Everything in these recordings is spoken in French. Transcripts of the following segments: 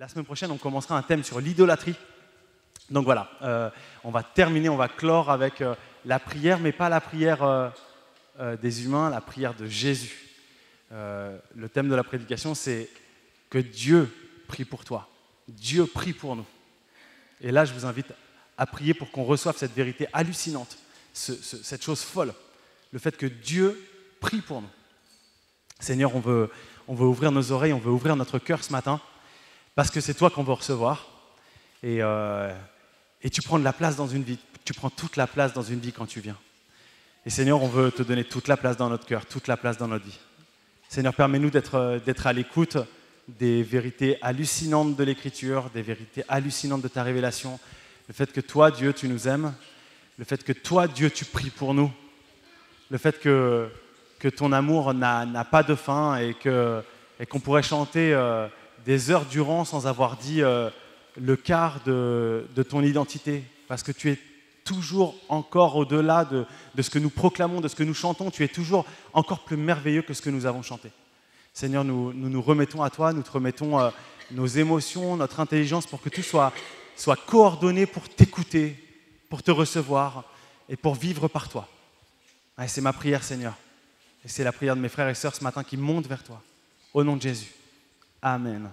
la semaine prochaine, on commencera un thème sur l'idolâtrie. Donc voilà, on va terminer, on va clore avec la prière, mais pas la prière des humains, la prière de Jésus. Le thème de la prédication, c'est que Dieu prie pour toi. Dieu prie pour nous. Et là, je vous invite à prier pour qu'on reçoive cette vérité hallucinante, cette chose folle, le fait que Dieu prie pour nous. Seigneur, on veut ouvrir nos oreilles, on veut ouvrir notre cœur ce matin, parce que c'est toi qu'on veut recevoir. Et tu prends de la place dans une vie, tu prends toute la place dans une vie quand tu viens. Et Seigneur, on veut te donner toute la place dans notre cœur, toute la place dans notre vie. Seigneur, permets-nous d'être à l'écoute des vérités hallucinantes de l'Écriture, des vérités hallucinantes de ta révélation, le fait que toi, Dieu, tu nous aimes, le fait que toi, Dieu, tu pries pour nous, le fait que ton amour n'a pas de fin et qu'on pourrait chanter des heures durant sans avoir dit le quart de ton identité, parce que tu es toujours encore au-delà de ce que nous proclamons, de ce que nous chantons, tu es toujours encore plus merveilleux que ce que nous avons chanté. Seigneur, nous remettons à toi, nous te remettons nos émotions, notre intelligence pour que tout soit coordonné pour t'écouter, pour te recevoir et pour vivre par toi. Ouais, c'est ma prière, Seigneur. Et c'est la prière de mes frères et sœurs ce matin qui montent vers toi. Au nom de Jésus. Amen.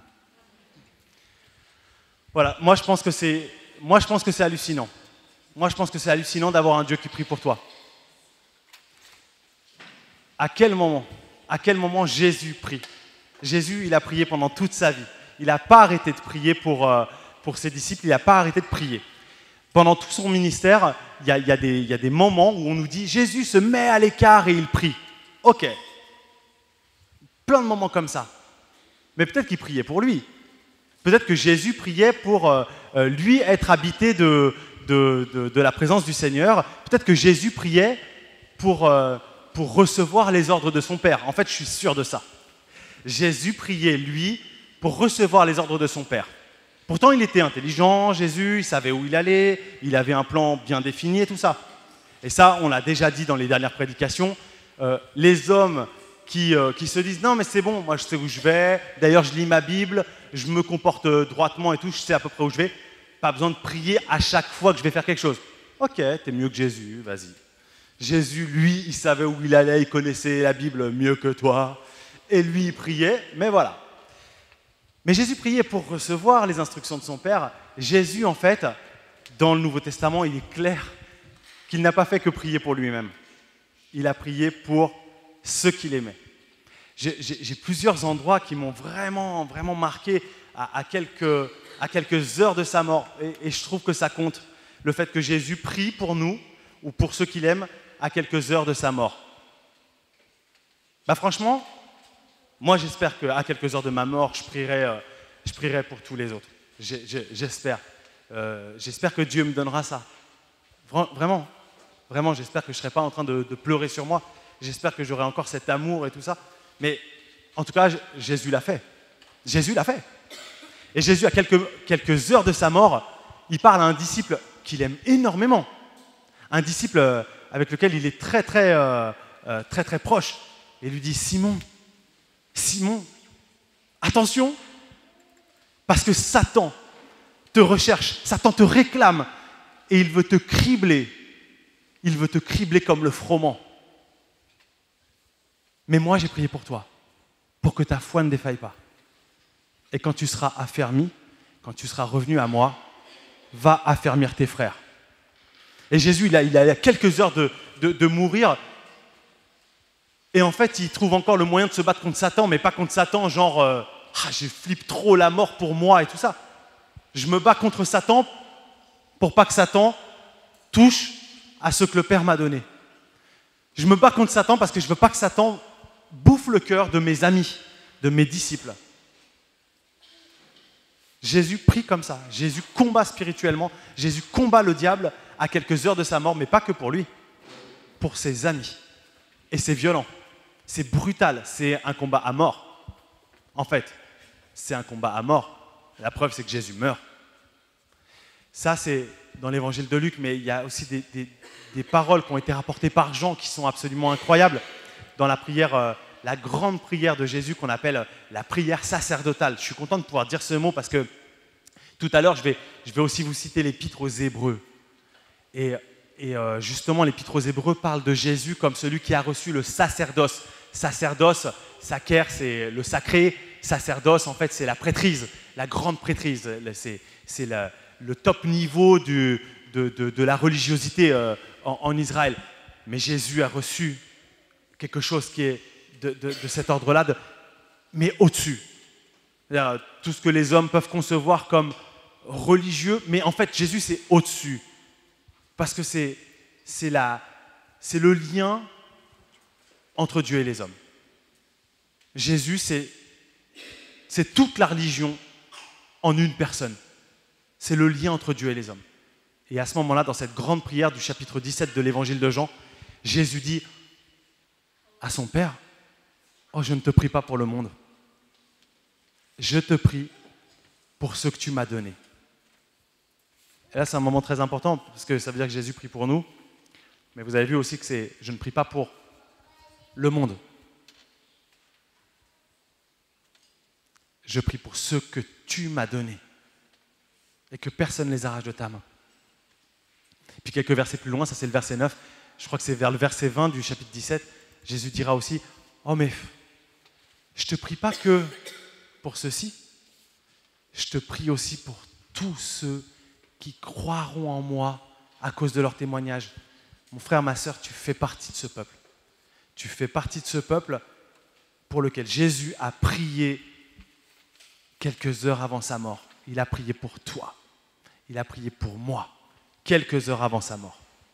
Voilà, moi je pense que c'est hallucinant. Moi je pense que c'est hallucinant d'avoir un Dieu qui prie pour toi. À quel moment Jésus prie? Jésus, il a prié pendant toute sa vie. Il n'a pas arrêté de prier pour ses disciples, il n'a pas arrêté de prier. Pendant tout son ministère, il y a des moments où on nous dit « Jésus se met à l'écart et il prie ». Ok, plein de moments comme ça. Mais peut-être qu'il priait pour lui. Peut-être que Jésus priait pour lui être habité de la présence du Seigneur. Peut-être que Jésus priait pour recevoir les ordres de son Père. En fait, je suis sûr de ça. Jésus priait, lui, pour recevoir les ordres de son Père. Pourtant, il était intelligent, Jésus, il savait où il allait, il avait un plan bien défini et tout ça. Et ça, on l'a déjà dit dans les dernières prédications. Les hommes qui se disent « Non, mais c'est bon, moi je sais où je vais, d'ailleurs je lis ma Bible, je me comporte droitement et tout, je sais à peu près où je vais. Pas besoin de prier à chaque fois que je vais faire quelque chose. Ok, t'es mieux que Jésus, vas-y. » Jésus, lui, il savait où il allait, il connaissait la Bible mieux que toi. Et lui, il priait, mais voilà. Mais Jésus priait pour recevoir les instructions de son Père. Jésus, en fait, dans le Nouveau Testament, il est clair qu'il n'a pas fait que prier pour lui-même. Il a prié pour ceux qu'il aimait. J'ai plusieurs endroits qui m'ont vraiment, vraiment marqué à quelques heures de sa mort. Et je trouve que ça compte. Le fait que Jésus prie pour nous, ou pour ceux qu'il aime, à quelques heures de sa mort. Bah franchement, moi j'espère qu'à quelques heures de ma mort, je prierai pour tous les autres. J'espère. J'espère que Dieu me donnera ça. Vraiment, vraiment, j'espère que je ne serai pas en train de pleurer sur moi. J'espère que j'aurai encore cet amour et tout ça. Mais en tout cas, Jésus l'a fait. Jésus l'a fait. Et Jésus, à quelques heures de sa mort, il parle à un disciple qu'il aime énormément. Un disciple avec lequel il est très proche. Et il lui dit « Simon, attention, parce que Satan te recherche, Satan te réclame et il veut te cribler. Il veut te cribler comme le froment. Mais moi, j'ai prié pour toi, pour que ta foi ne défaille pas. Et quand tu seras affermi, quand tu seras revenu à moi, va affermir tes frères. » Et Jésus, il a quelques heures de mourir. Et en fait, il trouve encore le moyen de se battre contre Satan, mais pas contre Satan, genre je flippe trop la mort pour moi et tout ça. Je me bats contre Satan pour pas que Satan touche à ce que le Père m'a donné. Je me bats contre Satan parce que je veux pas que Satan bouffe le cœur de mes amis, de mes disciples. Jésus prie comme ça. Jésus combat spirituellement. Jésus combat le diable à quelques heures de sa mort, mais pas que pour lui, pour ses amis. Et c'est violent, c'est brutal, c'est un combat à mort. En fait, c'est un combat à mort. La preuve, c'est que Jésus meurt. Ça, c'est dans l'évangile de Luc, mais il y a aussi des paroles qui ont été rapportées par Jean qui sont absolument incroyables. Dans la prière, la grande prière de Jésus qu'on appelle la prière sacerdotale. Je suis content de pouvoir dire ce mot parce que Tout à l'heure, je vais aussi vous citer l'Épître aux Hébreux. Et justement, l'Épître aux Hébreux parle de Jésus comme celui qui a reçu le sacerdoce. Sacerdoce, sacer, c'est le sacré. Sacerdoce, en fait, c'est la prêtrise, la grande prêtrise. C'est le top niveau de la religiosité en Israël. Mais Jésus a reçu quelque chose qui est de cet ordre-là, mais au-dessus. Tout ce que les hommes peuvent concevoir comme religieux, mais en fait, Jésus, c'est au-dessus. Parce que c'est le lien entre Dieu et les hommes. Jésus, c'est toute la religion en une personne. C'est le lien entre Dieu et les hommes. Et à ce moment-là, dans cette grande prière du chapitre 17 de l'évangile de Jean, Jésus dit à son Père, « Oh, je ne te prie pas pour le monde. Je te prie pour ce que tu m'as donné. » Et là, c'est un moment très important, parce que ça veut dire que Jésus prie pour nous. Mais vous avez vu aussi que je ne prie pas pour le monde. Je prie pour ce que tu m'as donné. Et que personne ne les arrache de ta main. Et puis quelques versets plus loin, ça c'est le verset 9. Je crois que c'est vers le verset 20 du chapitre 17. Jésus dira aussi, « Oh mais, je ne te prie pas que pour ceci. Je te prie aussi pour tous ceux qui croiront en moi à cause de leur témoignage. Mon frère, ma sœur, tu fais partie de ce peuple. Tu fais partie de ce peuple pour lequel Jésus a prié quelques heures avant sa mort. Il a prié pour toi. Il a prié pour moi, quelques heures avant sa mort.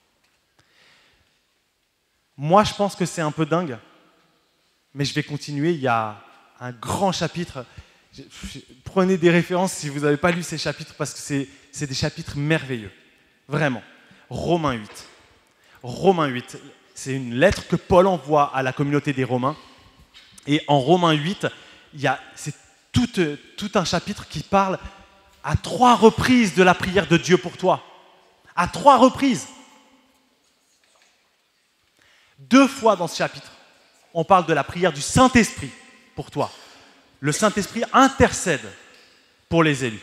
Moi, je pense que c'est un peu dingue, mais je vais continuer. Il y a un grand chapitre. Prenez des références si vous n'avez pas lu ces chapitres, parce que c'est des chapitres merveilleux. Vraiment. Romains 8. Romains 8, c'est une lettre que Paul envoie à la communauté des Romains. Et en Romains 8, c'est tout un chapitre qui parle à 3 reprises de la prière de Dieu pour toi. À 3 reprises. 2 fois dans ce chapitre, on parle de la prière du Saint-Esprit pour toi. Le Saint-Esprit intercède pour les élus.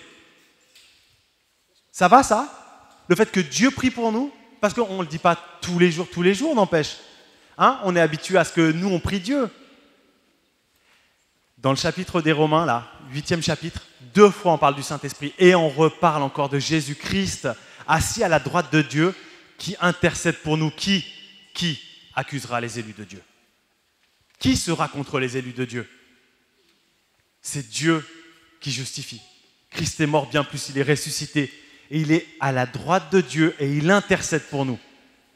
Ça va, ça? Le fait que Dieu prie pour nous, parce qu'on ne le dit pas tous les jours, n'empêche. Hein? On est habitué à ce que nous, on prie Dieu. Dans le chapitre des Romains, là, 8e chapitre, 2 fois on parle du Saint-Esprit et on reparle encore de Jésus-Christ assis à la droite de Dieu qui intercède pour nous. Qui accusera les élus de Dieu? Qui sera contre les élus de Dieu? C'est Dieu qui justifie. Christ est mort, bien plus, il est ressuscité. Et il est à la droite de Dieu et il intercède pour nous.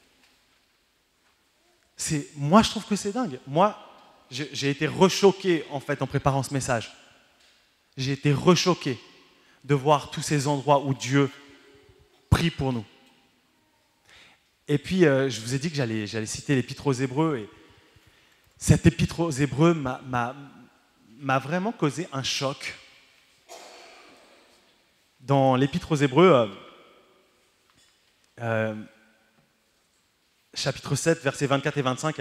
Moi, je trouve que c'est dingue. Moi, j'ai été rechoqué, en fait, en préparant ce message. J'ai été rechoqué de voir tous ces endroits où Dieu prie pour nous. Et puis, je vous ai dit que j'allais citer l'Épître aux Hébreux. Et cette Épître aux Hébreux m'a vraiment causé un choc. Dans l'Épître aux Hébreux, chapitre 7, versets 24 et 25,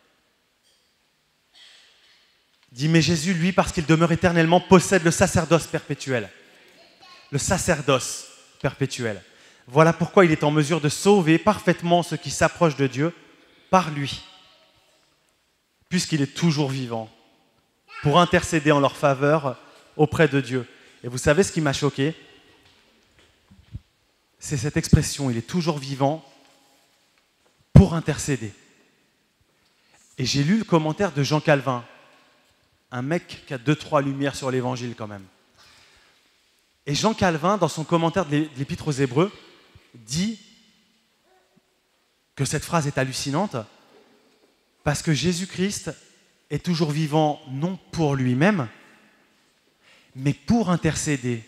dit « Mais Jésus, lui, parce qu'il demeure éternellement, possède le sacerdoce perpétuel. » Le sacerdoce perpétuel. Voilà pourquoi il est en mesure de sauver parfaitement ceux qui s'approchent de Dieu par lui, puisqu'il est toujours vivant, pour intercéder en leur faveur auprès de Dieu. Et vous savez ce qui m'a choqué? C'est cette expression, il est toujours vivant pour intercéder. Et j'ai lu le commentaire de Jean Calvin, un mec qui a 2-3 lumières sur l'évangile quand même. Et Jean Calvin, dans son commentaire de l'Épître aux Hébreux, dit que cette phrase est hallucinante parce que Jésus-Christ est toujours vivant non pour lui-même, mais pour intercéder.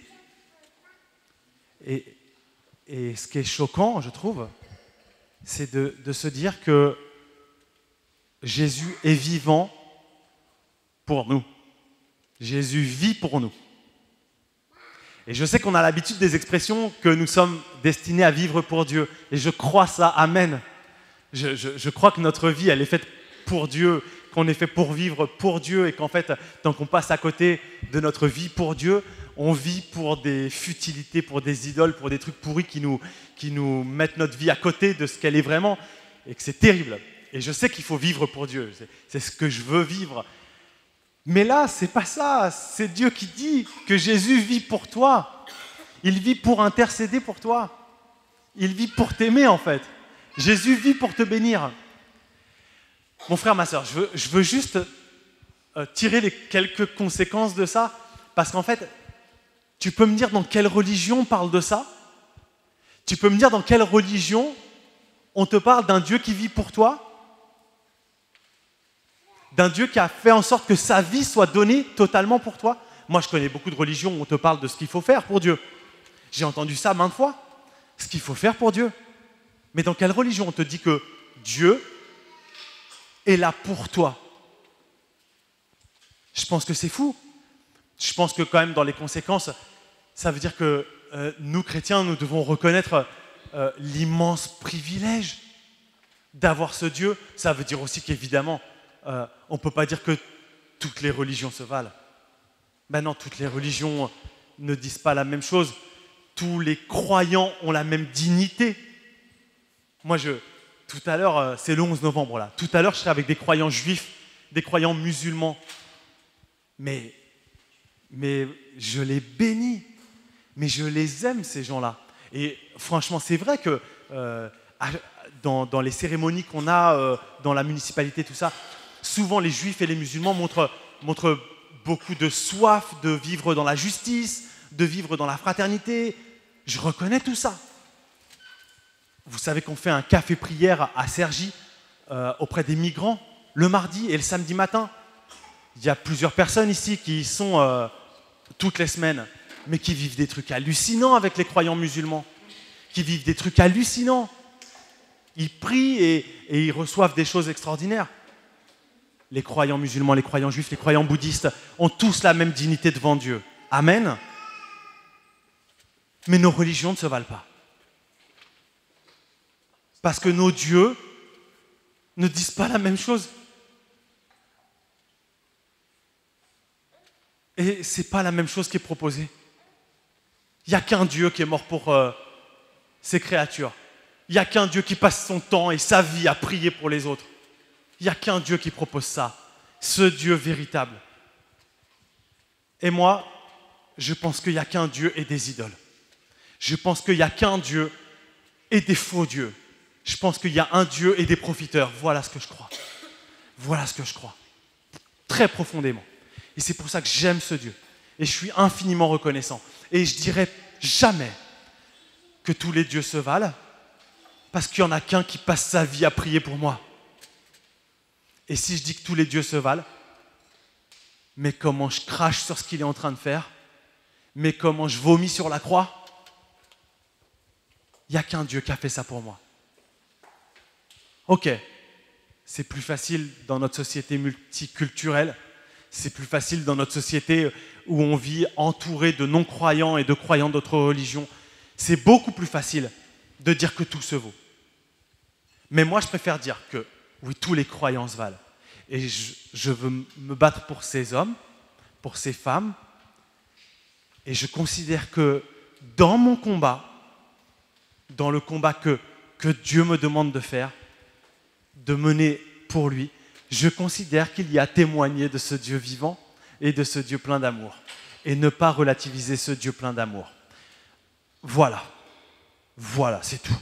Et ce qui est choquant, je trouve, c'est de se dire que Jésus est vivant pour nous. Jésus vit pour nous. Et je sais qu'on a l'habitude des expressions que nous sommes destinés à vivre pour Dieu. Et je crois ça, amen. Je crois que notre vie, elle est faite pour Dieu, qu'on est fait pour vivre pour Dieu et qu'en fait, tant qu'on passe à côté de notre vie pour Dieu, on vit pour des futilités, pour des idoles, pour des trucs pourris qui nous mettent notre vie à côté de ce qu'elle est vraiment, et que c'est terrible. Et je sais qu'il faut vivre pour Dieu, c'est ce que je veux vivre. Mais là, c'est pas ça, c'est Dieu qui dit que Jésus vit pour toi. Il vit pour intercéder pour toi. Il vit pour t'aimer en fait. Jésus vit pour te bénir. Mon frère, ma soeur, je veux juste tirer les quelques conséquences de ça, parce qu'en fait, tu peux me dire dans quelle religion on parle de ça? Tu peux me dire dans quelle religion on te parle d'un Dieu qui vit pour toi? D'un Dieu qui a fait en sorte que sa vie soit donnée totalement pour toi? Moi, je connais beaucoup de religions où on te parle de ce qu'il faut faire pour Dieu. J'ai entendu ça maintes fois, ce qu'il faut faire pour Dieu. Mais dans quelle religion on te dit que Dieu est là pour toi? Je pense que c'est fou. Je pense que quand même dans les conséquences, ça veut dire que nous, chrétiens, nous devons reconnaître l'immense privilège d'avoir ce Dieu. Ça veut dire aussi qu'évidemment, on ne peut pas dire que toutes les religions se valent. Ben non, toutes les religions ne disent pas la même chose. Tous les croyants ont la même dignité. Moi, tout à l'heure, c'est le 11 novembre, là. Tout à l'heure, je serai avec des croyants juifs, des croyants musulmans. Mais je les bénis. Mais je les aime, ces gens-là. Et franchement, c'est vrai que dans les cérémonies qu'on a dans la municipalité, tout ça, souvent les juifs et les musulmans montrent beaucoup de soif de vivre dans la justice, de vivre dans la fraternité. Je reconnais tout ça. Vous savez qu'on fait un café-prière à Cergy auprès des migrants le mardi et le samedi matin. Il y a plusieurs personnes ici qui y sont toutes les semaines, mais qui vivent des trucs hallucinants avec les croyants musulmans, qui vivent des trucs hallucinants. Ils prient et ils reçoivent des choses extraordinaires. Les croyants musulmans, les croyants juifs, les croyants bouddhistes ont tous la même dignité devant Dieu. Amen. Mais nos religions ne se valent pas. Parce que nos dieux ne disent pas la même chose. Et ce n'est pas la même chose qui est proposée. Il n'y a qu'un Dieu qui est mort pour ses créatures. Il n'y a qu'un Dieu qui passe son temps et sa vie à prier pour les autres. Il n'y a qu'un Dieu qui propose ça. Ce Dieu véritable. Et moi, je pense qu'il n'y a qu'un Dieu et des idoles. Je pense qu'il n'y a qu'un Dieu et des faux dieux. Je pense qu'il y a un Dieu et des profiteurs. Voilà ce que je crois. Voilà ce que je crois. Très profondément. Et c'est pour ça que j'aime ce Dieu. Et je suis infiniment reconnaissant. Et je dirais jamais que tous les dieux se valent, parce qu'il n'y en a qu'un qui passe sa vie à prier pour moi. Et si je dis que tous les dieux se valent, mais comment je crache sur ce qu'il est en train de faire, mais comment je vomis sur la croix, il n'y a qu'un Dieu qui a fait ça pour moi. Ok, c'est plus facile dans notre société multiculturelle, c'est plus facile dans notre société où on vit entouré de non-croyants et de croyants d'autres religions. C'est beaucoup plus facile de dire que tout se vaut. Mais moi, je préfère dire que oui, tous les croyants se valent. Et je veux me battre pour ces hommes, pour ces femmes. Et je considère que dans mon combat, dans le combat que Dieu me demande de faire, de mener pour lui, je considère qu'il y a témoigné de ce Dieu vivant et de ce Dieu plein d'amour. Et ne pas relativiser ce Dieu plein d'amour. Voilà. Voilà, c'est tout.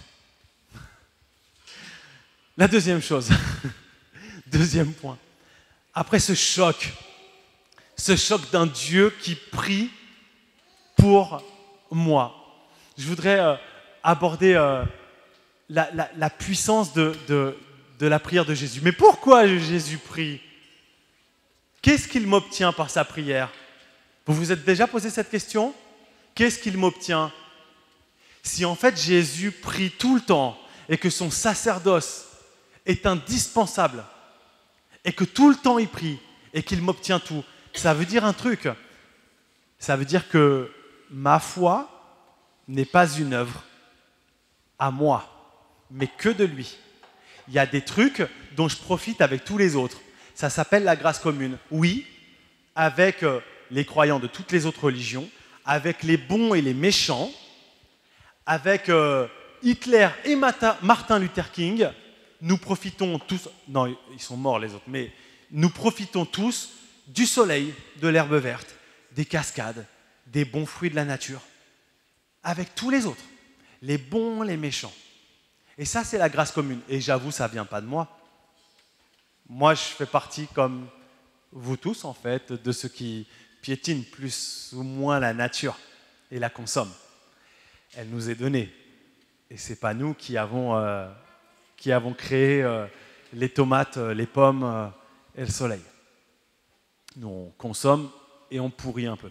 La deuxième chose, deuxième point. Après ce choc d'un Dieu qui prie pour moi, je voudrais aborder la puissance de la prière de Jésus. Mais pourquoi Jésus prie? Qu'est-ce qu'il m'obtient par sa prière? Vous vous êtes déjà posé cette question? Qu'est-ce qu'il m'obtient? Si en fait Jésus prie tout le temps et que son sacerdoce est indispensable et que tout le temps il prie et qu'il m'obtient tout, ça veut dire un truc. Ça veut dire que ma foi n'est pas une œuvre à moi, mais que de lui. Il y a des trucs dont je profite avec tous les autres. Ça s'appelle la grâce commune. Oui, avec les croyants de toutes les autres religions, avec les bons et les méchants, avec Hitler et Martin Luther King, nous profitons tous, non, ils sont morts les autres, mais nous profitons tous du soleil, de l'herbe verte, des cascades, des bons fruits de la nature, avec tous les autres, les bons, les méchants. Et ça, c'est la grâce commune. Et j'avoue, ça ne vient pas de moi. Moi, je fais partie, comme vous tous, en fait, de ceux qui piétinent plus ou moins la nature et la consomment. Elle nous est donnée. Et ce n'est pas nous qui avons créé les tomates, les pommes et le soleil. Nous, on consomme et on pourrit un peu.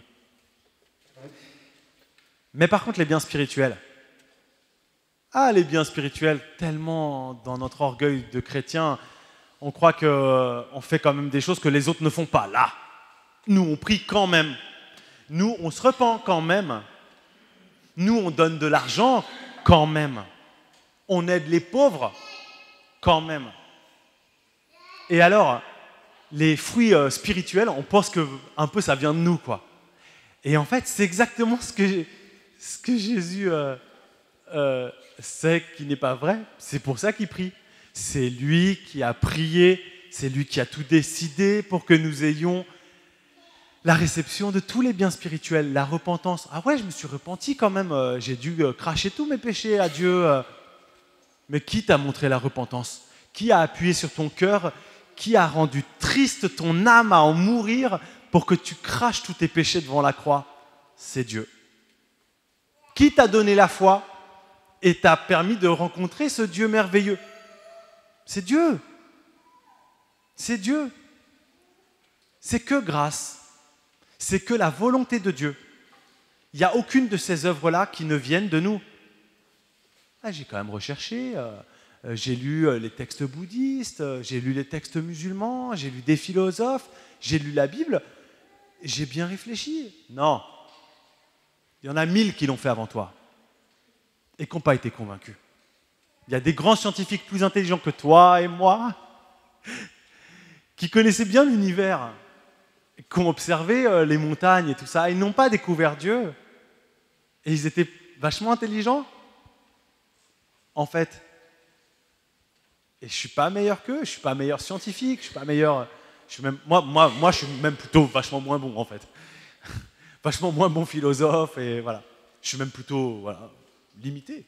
Mais par contre, les biens spirituels, les biens spirituels, tellement dans notre orgueil de chrétien, on croit qu'on fait quand même des choses que les autres ne font pas. Là, nous, on prie quand même. Nous, on se repent quand même. Nous, on donne de l'argent quand même. On aide les pauvres quand même. Et alors, les fruits spirituels, on pense que un peu ça vient de nous, quoi. Et en fait, c'est exactement ce que Jésus sait qui n'est pas vrai. C'est pour ça qu'il prie. C'est lui qui a prié, c'est lui qui a tout décidé pour que nous ayons la réception de tous les biens spirituels, la repentance. Ah ouais, je me suis repenti quand même, j'ai dû cracher tous mes péchés à Dieu. Mais qui t'a montré la repentance? Qui a appuyé sur ton cœur? Qui a rendu triste ton âme à en mourir pour que tu craches tous tes péchés devant la croix? C'est Dieu. Qui t'a donné la foi et t'a permis de rencontrer ce Dieu merveilleux? C'est Dieu. C'est Dieu. C'est que grâce. C'est que la volonté de Dieu. Il n'y a aucune de ces œuvres-là qui ne viennent de nous. J'ai quand même recherché, j'ai lu les textes bouddhistes, j'ai lu les textes musulmans, j'ai lu des philosophes, j'ai lu la Bible, j'ai bien réfléchi. Non, il y en a 1000 qui l'ont fait avant toi et qui n'ont pas été convaincus. Il y a des grands scientifiques plus intelligents que toi et moi qui connaissaient bien l'univers, qui ont observé les montagnes et tout ça, ils n'ont pas découvert Dieu. Et ils étaient vachement intelligents, en fait. Et je ne suis pas meilleur qu'eux, je ne suis pas meilleur scientifique, je ne suis pas meilleur... Moi, je suis même plutôt vachement moins bon, en fait. Vachement moins bon philosophe, et voilà. Je suis même plutôt limité.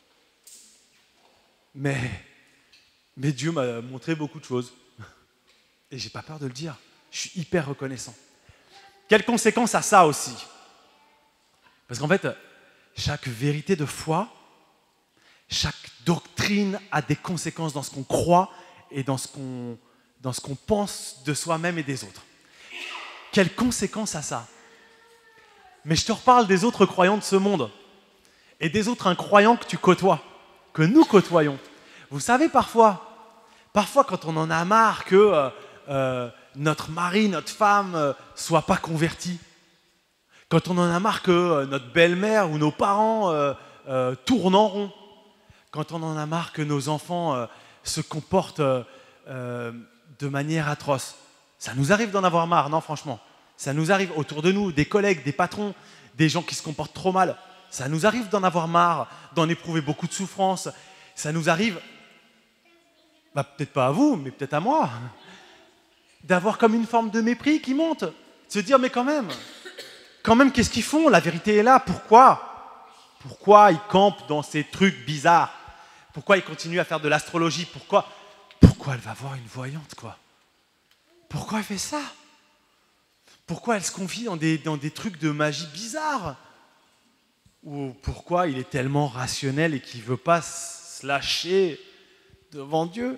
Mais Dieu m'a montré beaucoup de choses. Et j'ai pas peur de le dire. Je suis hyper reconnaissant. Quelles conséquences a ça aussi? Parce qu'en fait, chaque vérité de foi, chaque doctrine a des conséquences dans ce qu'on croit et dans ce qu'on pense de soi-même et des autres. Quelles conséquences a ça? Mais je te reparle des autres croyants de ce monde et des autres incroyants que tu côtoies, que nous côtoyons. Vous savez, parfois quand on en a marre que notre mari, notre femme soit pas convertis, quand on en a marre que notre belle-mère ou nos parents tournent en rond, quand on en a marre que nos enfants se comportent de manière atroce. Ça nous arrive d'en avoir marre, non, franchement. Ça nous arrive autour de nous, des collègues, des patrons, des gens qui se comportent trop mal. Ça nous arrive d'en avoir marre, d'en éprouver beaucoup de souffrance. Ça nous arrive, peut-être pas à vous, mais peut-être à moi, d'avoir comme une forme de mépris qui monte. De se dire, mais quand même, qu'est-ce qu'ils font? La vérité est là, pourquoi? Pourquoi ils campent dans ces trucs bizarres? Pourquoi ils continuent à faire de l'astrologie? Pourquoi elle va voir une voyante, quoi? Pourquoi elle fait ça? Pourquoi elle se confie dans des trucs de magie bizarres? Ou pourquoi il est tellement rationnel et qu'il ne veut pas se lâcher devant Dieu?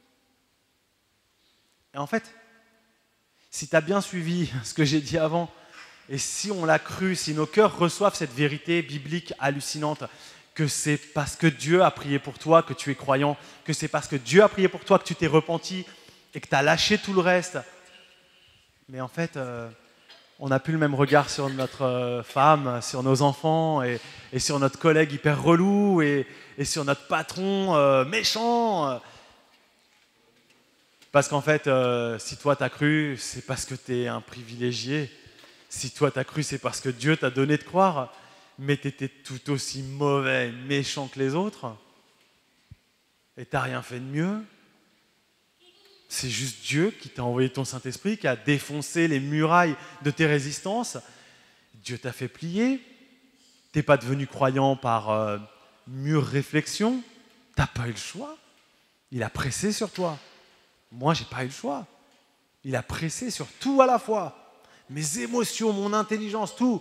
Et en fait, si tu as bien suivi ce que j'ai dit avant, et si on l'a cru, si nos cœurs reçoivent cette vérité biblique hallucinante, que c'est parce que Dieu a prié pour toi que tu es croyant, que c'est parce que Dieu a prié pour toi que tu t'es repenti et que tu as lâché tout le reste. Mais en fait, on n'a plus le même regard sur notre femme, sur nos enfants et sur notre collègue hyper relou et sur notre patron méchant. Parce qu'en fait, si toi t'as cru, c'est parce que tu es un privilégié. Si toi t'as cru, c'est parce que Dieu t'a donné de croire, mais tu étais tout aussi mauvais, méchant que les autres, et t'as rien fait de mieux. C'est juste Dieu qui t'a envoyé ton Saint-Esprit, qui a défoncé les murailles de tes résistances. Dieu t'a fait plier. T'es pas devenu croyant par mûre réflexion. T'as pas eu le choix. Il a pressé sur toi. Moi, j'ai pas eu le choix. Il a pressé sur tout à la fois. Mes émotions, mon intelligence, tout.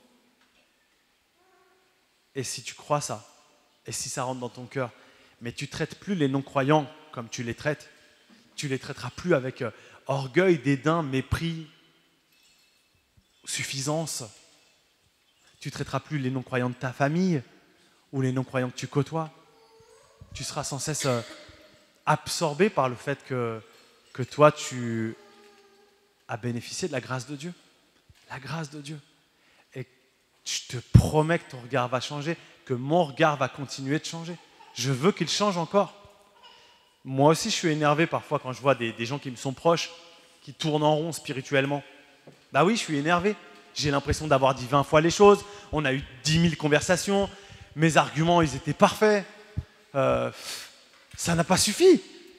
Et si tu crois ça, et si ça rentre dans ton cœur, mais tu traites plus les non-croyants comme tu les traites, tu les traiteras plus avec orgueil, dédain, mépris, suffisance. Tu traiteras plus les non-croyants de ta famille ou les non-croyants que tu côtoies. Tu seras sans cesse absorbé par le fait que toi, tu as bénéficié de la grâce de Dieu. La grâce de Dieu. Et je te promets que ton regard va changer, que mon regard va continuer de changer. Je veux qu'il change encore. Moi aussi, je suis énervé parfois quand je vois des gens qui me sont proches, qui tournent en rond spirituellement. Bah oui, je suis énervé. J'ai l'impression d'avoir dit 20 fois les choses. On a eu 10 000 conversations. Mes arguments, ils étaient parfaits. Ça n'a pas suffi.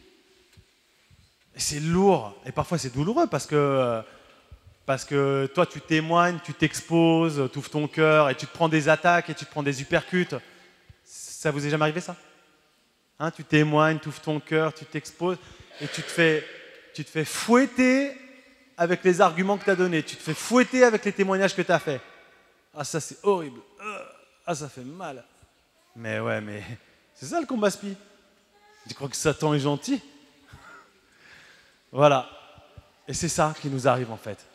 Et c'est lourd. Et parfois, c'est douloureux parce que toi, tu témoignes, tu t'exposes, tu ouvres ton cœur et tu te prends des attaques et tu te prends des uppercuts. Ça vous est jamais arrivé, ça? Hein, tu témoignes, tu ouvres ton cœur, tu t'exposes et tu te fais fouetter avec les arguments que tu as donnés. Tu te fais fouetter avec les témoignages que tu as faits. Ah, ça, c'est horrible. Ah, ça fait mal. Mais ouais, mais c'est ça le combat spi. Tu crois que Satan est gentil? Voilà. Et c'est ça qui nous arrive en fait.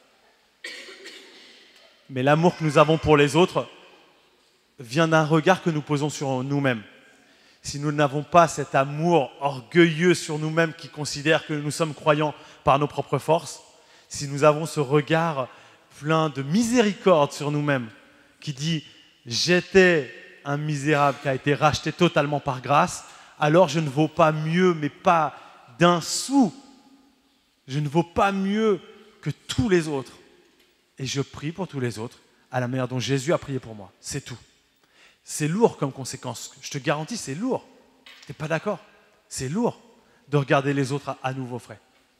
Mais l'amour que nous avons pour les autres vient d'un regard que nous posons sur nous-mêmes. Si nous n'avons pas cet amour orgueilleux sur nous-mêmes qui considère que nous sommes croyants par nos propres forces, si nous avons ce regard plein de miséricorde sur nous-mêmes qui dit « j'étais un misérable qui a été racheté totalement par grâce, alors je ne vaux pas mieux, mais pas d'un sou. Je ne vaux pas mieux que tous les autres. Et je prie pour tous les autres à la manière dont Jésus a prié pour moi. C'est tout. » C'est lourd comme conséquence. Je te garantis, c'est lourd. Tu n'es pas d'accord? C'est lourd de regarder les autres à nouveau frais.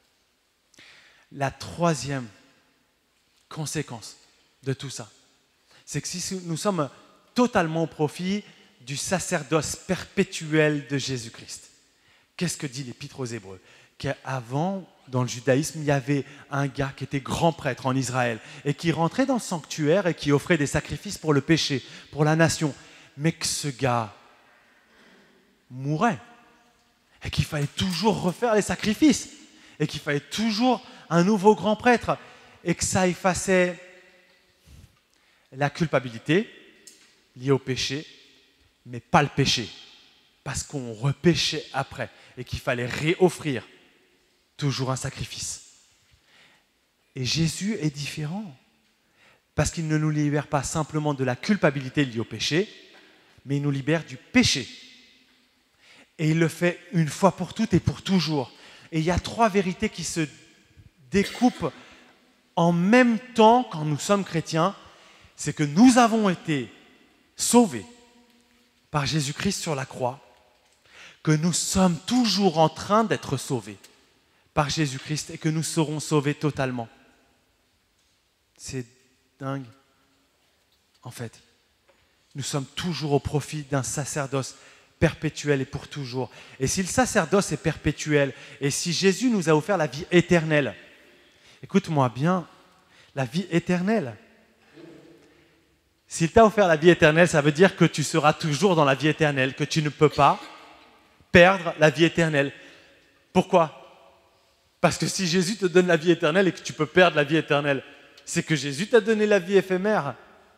La troisième conséquence de tout ça, c'est que si nous sommes totalement au profit du sacerdoce perpétuel de Jésus-Christ, qu'est-ce que dit l'Épître aux Hébreux? Qu'avant, dans le judaïsme, il y avait un gars qui était grand prêtre en Israël et qui rentrait dans le sanctuaire et qui offrait des sacrifices pour le péché, pour la nation. Mais que ce gars mourait et qu'il fallait toujours refaire les sacrifices et qu'il fallait toujours un nouveau grand prêtre et que ça effaçait la culpabilité liée au péché, mais pas le péché, parce qu'on repéchait après et qu'il fallait réoffrir toujours un sacrifice. Et Jésus est différent, parce qu'il ne nous libère pas simplement de la culpabilité liée au péché, mais il nous libère du péché. Et il le fait une fois pour toutes et pour toujours. Et il y a trois vérités qui se découpent en même temps quand nous sommes chrétiens. C'est que nous avons été sauvés par Jésus-Christ sur la croix, que nous sommes toujours en train d'être sauvés par Jésus-Christ et que nous serons sauvés totalement. C'est dingue. En fait, nous sommes toujours au profit d'un sacerdoce perpétuel et pour toujours. Et si le sacerdoce est perpétuel, et si Jésus nous a offert la vie éternelle, écoute-moi bien, la vie éternelle, s'il t'a offert la vie éternelle, ça veut dire que tu seras toujours dans la vie éternelle, que tu ne peux pas perdre la vie éternelle. Pourquoi? Parce que si Jésus te donne la vie éternelle et que tu peux perdre la vie éternelle, c'est que Jésus t'a donné la vie éphémère.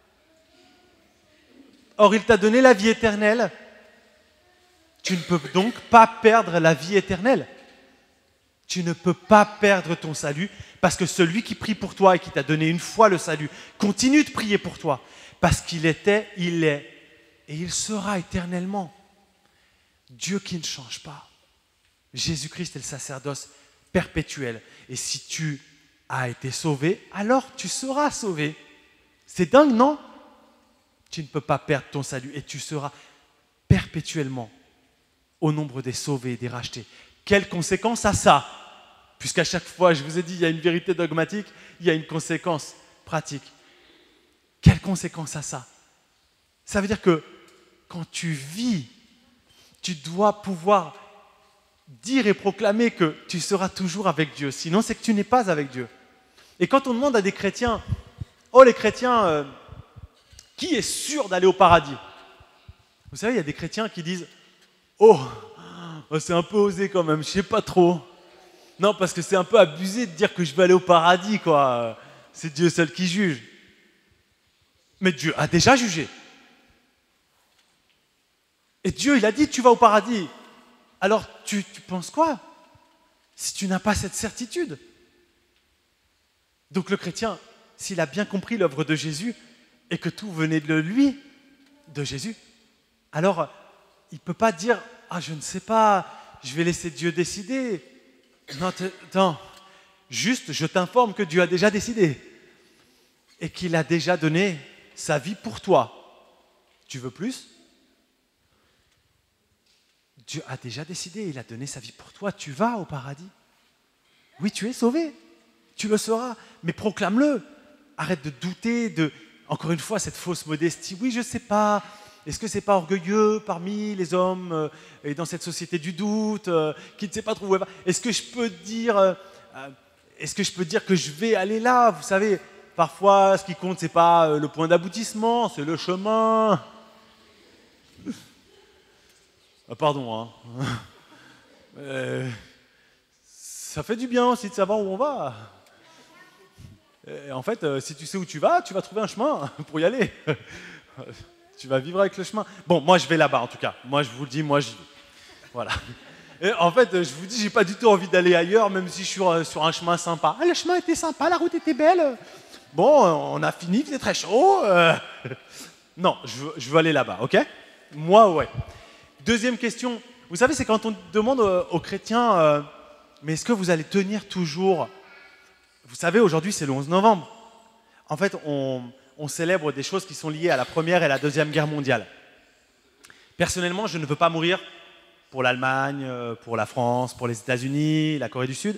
Or, il t'a donné la vie éternelle. Tu ne peux donc pas perdre la vie éternelle. Tu ne peux pas perdre ton salut parce que celui qui prie pour toi et qui t'a donné une fois le salut continue de prier pour toi parce qu'il était, il est et il sera éternellement. Dieu qui ne change pas. Jésus-Christ est le sacerdoce perpétuel. Et si tu as été sauvé, alors tu seras sauvé. C'est dingue, non? Tu ne peux pas perdre ton salut et tu seras perpétuellement au nombre des sauvés et des rachetés. Quelle conséquence a ça? Puisqu'à chaque fois, je vous ai dit, il y a une vérité dogmatique, il y a une conséquence pratique. Quelle conséquence a ça? Ça veut dire que quand tu vis, tu dois pouvoir dire et proclamer que tu seras toujours avec Dieu. Sinon, c'est que tu n'es pas avec Dieu. Et quand on demande à des chrétiens, oh les chrétiens, qui est sûr d'aller au paradis? Vous savez, il y a des chrétiens qui disent, oh, c'est un peu osé quand même, je sais pas trop. Non, parce que c'est un peu abusé de dire que je vais aller au paradis, quoi. C'est Dieu seul qui juge. Mais Dieu a déjà jugé. Et Dieu, il a dit, tu vas au paradis. Alors, tu penses quoi si tu n'as pas cette certitude? Donc le chrétien, s'il a bien compris l'œuvre de Jésus et que tout venait de lui, de Jésus, alors il ne peut pas dire « Ah, je ne sais pas, je vais laisser Dieu décider. » Non, attends, juste je t'informe que Dieu a déjà décidé et qu'il a déjà donné sa vie pour toi. Tu veux plus? Dieu a déjà décidé, il a donné sa vie pour toi, tu vas au paradis. Oui, tu es sauvé, tu le seras, mais proclame-le. Arrête de douter, encore une fois, cette fausse modestie. Oui, je ne sais pas, est-ce que ce n'est pas orgueilleux parmi les hommes et dans cette société du doute, qui ne sait pas trop où elle va? Est-ce que je peux dire que je vais aller là? Vous savez, parfois, ce qui compte, ce n'est pas le point d'aboutissement, c'est le chemin. Pardon, hein. Ça fait du bien aussi de savoir où on va. Et en fait, si tu sais où tu vas trouver un chemin pour y aller. Tu vas vivre avec le chemin. Bon, moi je vais là-bas en tout cas. Moi je vous le dis, moi j'y vais. Voilà. Et en fait, je vous dis, j'ai pas du tout envie d'aller ailleurs, même si je suis sur un chemin sympa. Ah, le chemin était sympa, la route était belle. Bon, on a fini, il faisait très chaud. Non, je veux aller là-bas, ok? Moi, ouais. Deuxième question, vous savez, c'est quand on demande aux chrétiens, mais est-ce que vous allez tenir toujours? Vous savez, aujourd'hui, c'est le 11 novembre. En fait, on célèbre des choses qui sont liées à la Première et la Deuxième Guerre mondiale. Personnellement, je ne veux pas mourir pour l'Allemagne, pour la France, pour les États-Unis, la Corée du Sud.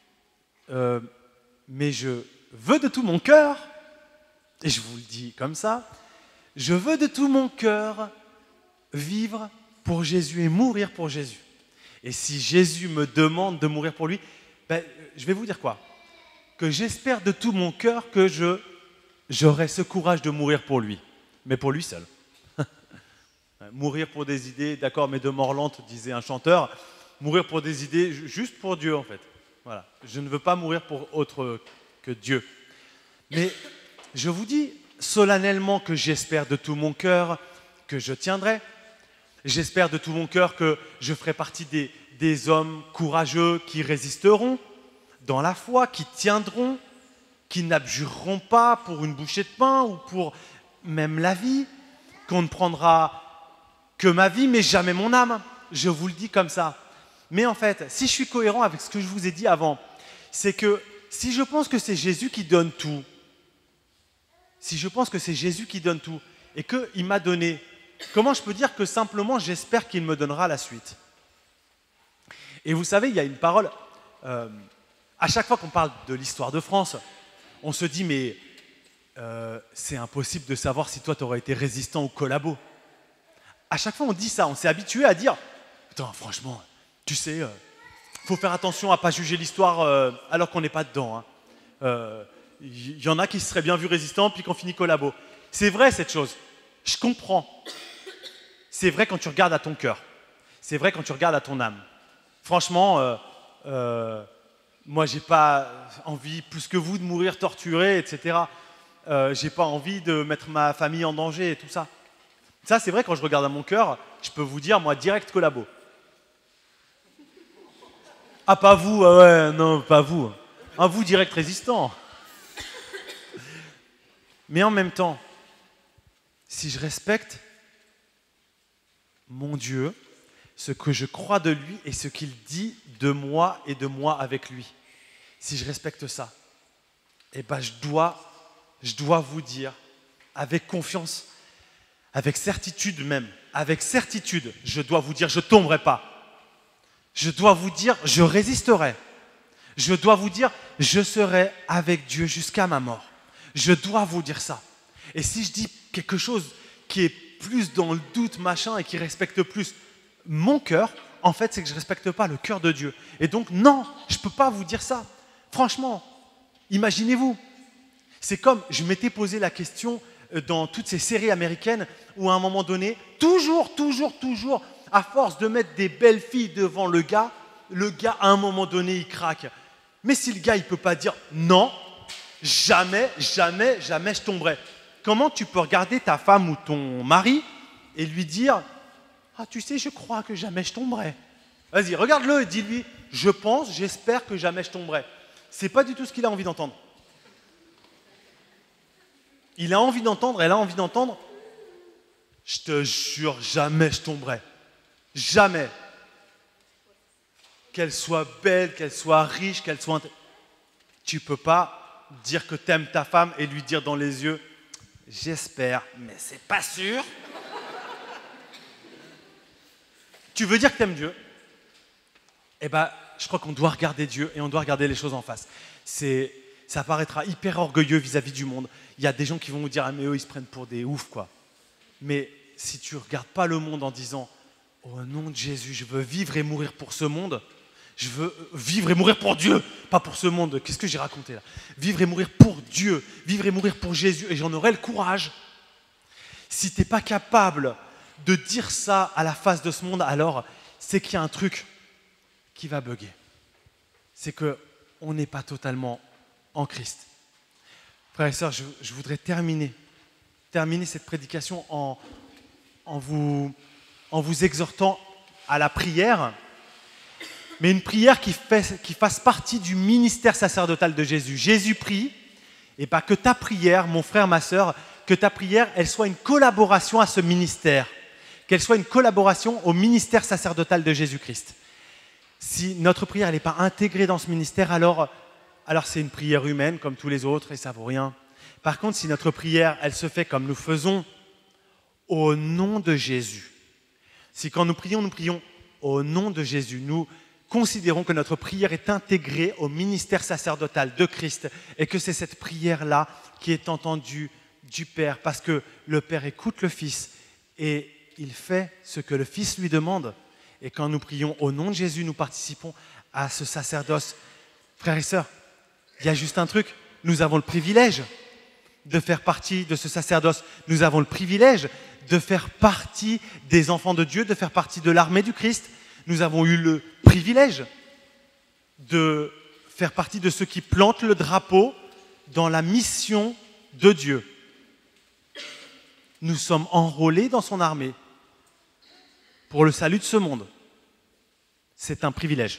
Mais je veux de tout mon cœur, et je vous le dis comme ça, je veux de tout mon cœur vivre pour Jésus et mourir pour Jésus. Et si Jésus me demande de mourir pour lui, ben, je vais vous dire quoi? Que j'espère de tout mon cœur que j'aurai ce courage de mourir pour lui, mais pour lui seul. Mourir pour des idées, d'accord, mais de mort lente, disait un chanteur, mourir pour des idées, juste pour Dieu en fait. Voilà. Je ne veux pas mourir pour autre que Dieu. Mais je vous dis solennellement que j'espère de tout mon cœur que je tiendrai. J'espère de tout mon cœur que je ferai partie des hommes courageux qui résisteront dans la foi, qui tiendront, qui n'abjureront pas pour une bouchée de pain ou pour même la vie, qu'on ne prendra que ma vie mais jamais mon âme. Je vous le dis comme ça. Mais en fait, si je suis cohérent avec ce que je vous ai dit avant, c'est que si je pense que c'est Jésus qui donne tout, si je pense que c'est Jésus qui donne tout et qu'il m'a donné, comment je peux dire que simplement j'espère qu'il me donnera la suite? Et vous savez, il y a une parole, à chaque fois qu'on parle de l'histoire de France, on se dit mais c'est impossible de savoir si toi tu aurais été résistant ou collabo. À chaque fois on dit ça, on s'est habitué à dire putain franchement, tu sais, faut faire attention à pas juger l'histoire alors qu'on n'est pas dedans. Y en a qui se seraient bien vus résistants puis qu'on finit collabo. C'est vrai cette chose, je comprends. C'est vrai quand tu regardes à ton cœur. C'est vrai quand tu regardes à ton âme. Franchement, moi, j'ai pas envie, plus que vous, de mourir torturé, etc. J'ai pas envie de mettre ma famille en danger et tout ça. Ça, c'est vrai, quand je regarde à mon cœur, je peux vous dire, moi, direct collabo. Ah, pas vous, ah ouais, non, pas vous. Ah, vous, direct résistant. Mais en même temps, si je respecte mon Dieu, ce que je crois de lui et ce qu'il dit de moi et de moi avec lui, si je respecte ça, eh ben je dois vous dire avec confiance, avec certitude même, avec certitude, je dois vous dire, je ne tomberai pas. Je dois vous dire, je résisterai. Je dois vous dire, je serai avec Dieu jusqu'à ma mort. Je dois vous dire ça. Et si je dis quelque chose qui est plus dans le doute, machin, et qui respecte plus mon cœur, en fait, c'est que je ne respecte pas le cœur de Dieu. Et donc, non, je ne peux pas vous dire ça. Franchement, imaginez-vous. C'est comme, je m'étais posé la question dans toutes ces séries américaines où à un moment donné, toujours, à force de mettre des belles filles devant le gars, à un moment donné, il craque. Mais si le gars, il ne peut pas dire non, jamais je tomberai. Comment tu peux regarder ta femme ou ton mari et lui dire « Ah, tu sais, je crois que jamais je tomberai. » Vas-y, regarde-le et dis-lui « Je pense, j'espère que jamais je tomberai. » C'est pas du tout ce qu'il a envie d'entendre. Il a envie d'entendre, elle a envie d'entendre « Je te jure, jamais je tomberai. Jamais. » Qu'elle soit belle, qu'elle soit riche, qu'elle soit... Tu ne peux pas dire que tu aimes ta femme et lui dire dans les yeux « J'espère, mais c'est pas sûr. » Tu veux dire que tu aimes Dieu? Eh bien, je crois qu'on doit regarder Dieu et on doit regarder les choses en face. Ça paraîtra hyper orgueilleux vis-à-vis du monde. Il y a des gens qui vont vous dire « Ah mais eux, ils se prennent pour des oufs, quoi. » Mais si tu ne regardes pas le monde en disant « Au nom de Jésus, je veux vivre et mourir pour ce monde. Je veux vivre et mourir pour Dieu, pas pour ce monde. » Qu'est-ce que j'ai raconté là? Vivre et mourir pour Dieu, vivre et mourir pour Jésus. Et j'en aurai le courage. Si tu n'es pas capable de dire ça à la face de ce monde, alors c'est qu'il y a un truc qui va bugger. C'est qu'on n'est pas totalement en Christ. Frères et sœurs, je voudrais terminer cette prédication en vous exhortant à la prière, mais une prière qui fasse partie du ministère sacerdotal de Jésus. Jésus prie, et pas que ta prière, mon frère, ma sœur, que ta prière, elle soit une collaboration à ce ministère, qu'elle soit une collaboration au ministère sacerdotal de Jésus-Christ. Si notre prière n'est pas intégrée dans ce ministère, alors c'est une prière humaine comme tous les autres et ça ne vaut rien. Par contre, si notre prière, elle se fait comme nous faisons au nom de Jésus, si quand nous prions au nom de Jésus, nous considérons que notre prière est intégrée au ministère sacerdotal de Christ et que c'est cette prière-là qui est entendue du Père parce que le Père écoute le Fils et il fait ce que le Fils lui demande. Et quand nous prions au nom de Jésus, nous participons à ce sacerdoce. Frères et sœurs, il y a juste un truc, nous avons le privilège de faire partie de ce sacerdoce. Nous avons le privilège de faire partie des enfants de Dieu, de faire partie de l'armée du Christ. Nous avons eu le privilège de faire partie de ceux qui plantent le drapeau dans la mission de Dieu. Nous sommes enrôlés dans son armée pour le salut de ce monde. C'est un privilège.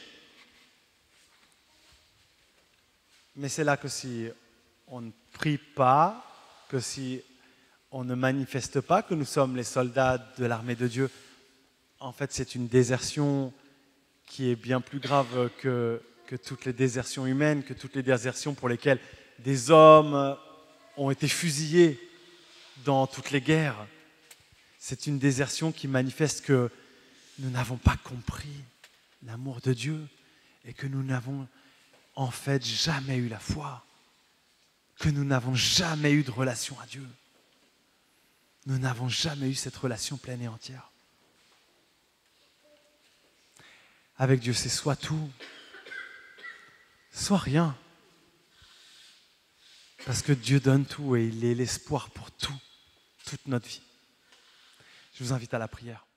Mais c'est là que si on ne prie pas, que si on ne manifeste pas que nous sommes les soldats de l'armée de Dieu, en fait c'est une désertion qui est bien plus grave que toutes les désertions humaines, que toutes les désertions pour lesquelles des hommes ont été fusillés dans toutes les guerres. C'est une désertion qui manifeste que nous n'avons pas compris l'amour de Dieu et que nous n'avons en fait jamais eu la foi, que nous n'avons jamais eu de relation à Dieu. Nous n'avons jamais eu cette relation pleine et entière. Avec Dieu, c'est soit tout, soit rien. Parce que Dieu donne tout et il est l'espoir pour tout, toute notre vie. Je vous invite à la prière.